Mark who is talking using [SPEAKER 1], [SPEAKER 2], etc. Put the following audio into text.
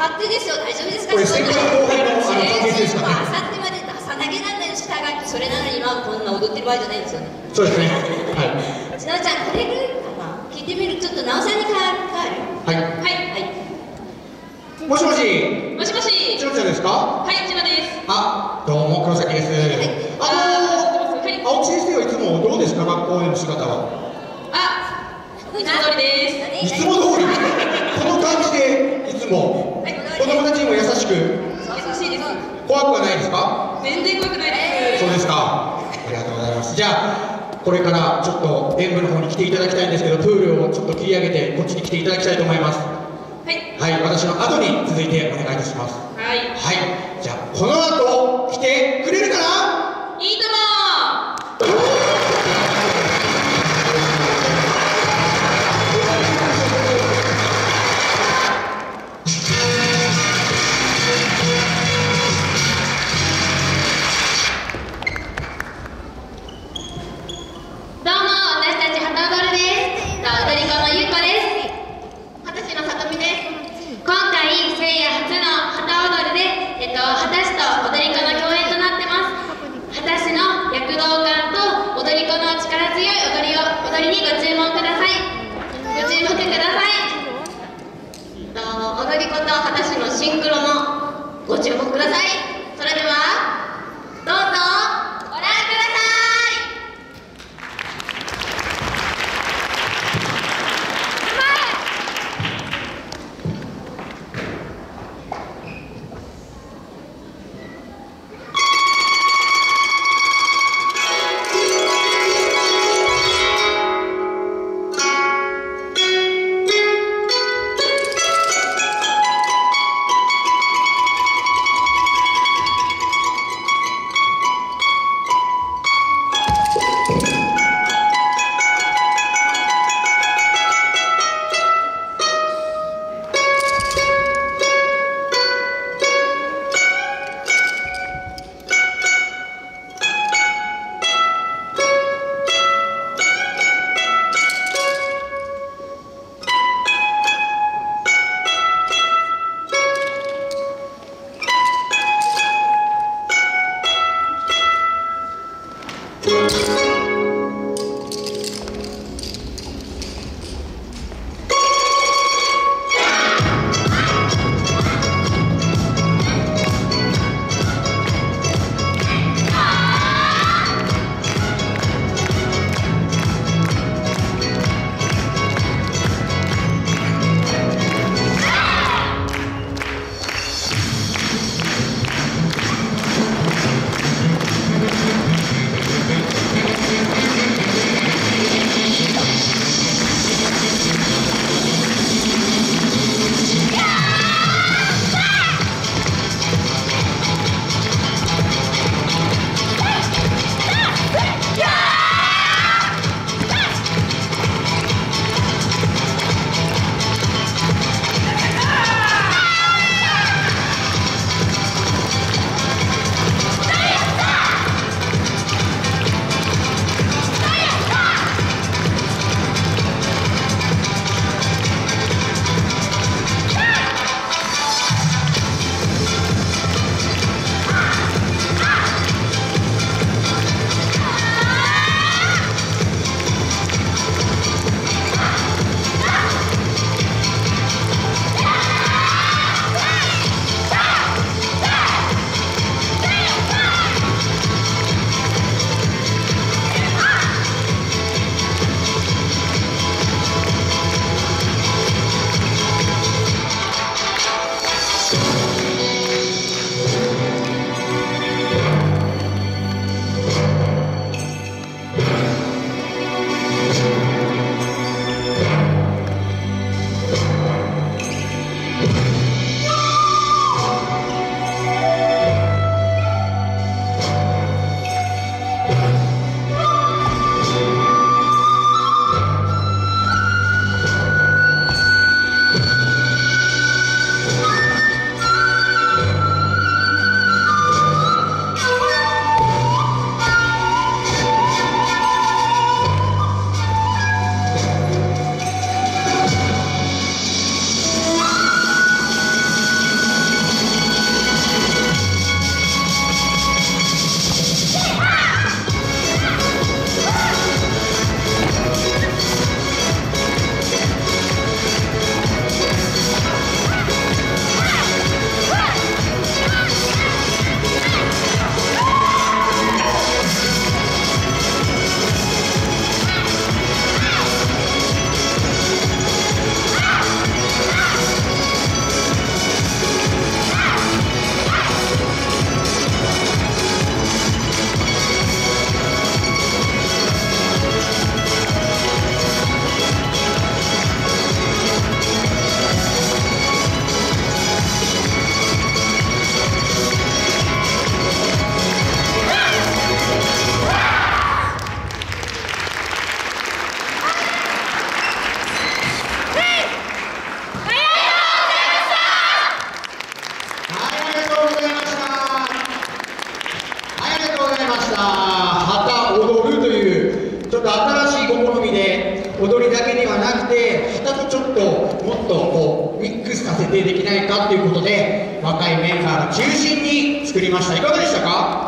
[SPEAKER 1] 勝手ですよ。大丈夫ですか？
[SPEAKER 2] これ先輩後輩の関係性ですかね。
[SPEAKER 1] あさってまで出さなきゃなんない従ってそれなのに今こんな踊ってる場合じゃないんですよね。
[SPEAKER 2] そうですね。はい。
[SPEAKER 1] ちなおちゃんこれぐらいかな。聞いてみる。ちょっとなおさんに変わる。
[SPEAKER 2] はい。
[SPEAKER 1] はい。
[SPEAKER 2] もしもし。
[SPEAKER 3] もしもし。
[SPEAKER 2] ちのちゃんですか？
[SPEAKER 3] はい、千葉です。
[SPEAKER 2] あ、どうも黒崎です。青木先生はいつもどうですか、学校への姿は？
[SPEAKER 3] いつも通りです。
[SPEAKER 2] いつも通り。この感じでいつも子供たちにも優しく。
[SPEAKER 3] 優しいです。
[SPEAKER 2] 怖くはないですか？
[SPEAKER 3] 全然怖くないです。
[SPEAKER 2] そうですか。ありがとうございます。じゃあこれからちょっと演舞の方に来ていただきたいんですけど、プールをちょっと切り上げてこっちに来ていただきたいと思います。はい、私の後に続いてお願いいたします。
[SPEAKER 3] はい。
[SPEAKER 2] じゃあこの後来てくれるかな？
[SPEAKER 3] いいとも。踊り子と果たしのシンクロもご注目ください。それではどうぞご覧ください。
[SPEAKER 2] 踊りだけではなくて旗とちょっともっとこうミックスさせてできないかっていうことで若いメンバーが中心に作りました。いかがでしたか？